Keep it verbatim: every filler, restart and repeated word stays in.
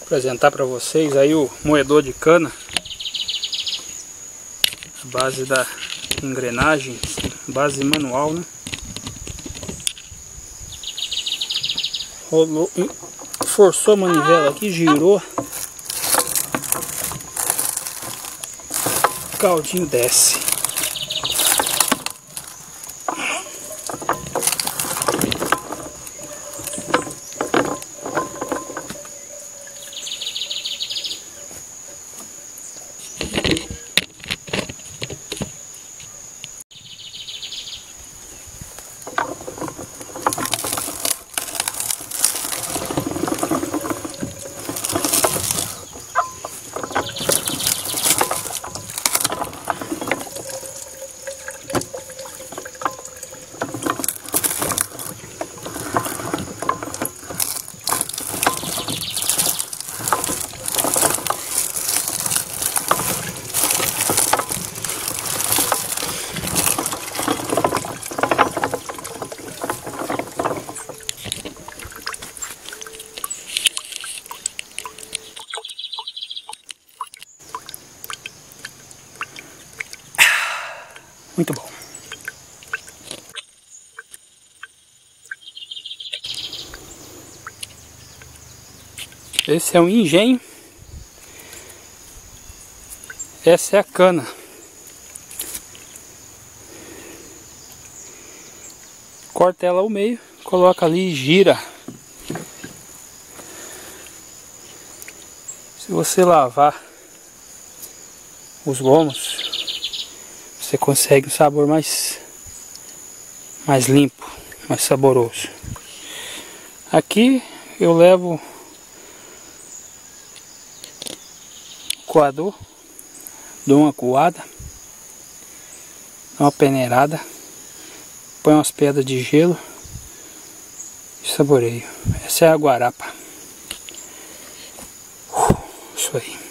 apresentar para vocês aí o moedor de cana, a base da engrenagem, base manual, né? Rolou, forçou a manivela aqui, girou, o caldinho desce. Muito bom. Esse é um engenho. Essa é a cana. Corta ela ao meio, coloca ali e gira. Se você lavar os lomos, você consegue um sabor mais, mais limpo, mais saboroso. Aqui eu levo coador, dou uma coada, dou uma peneirada, põe umas pedras de gelo e saboreio. Essa é a guarapa. Uh, isso aí.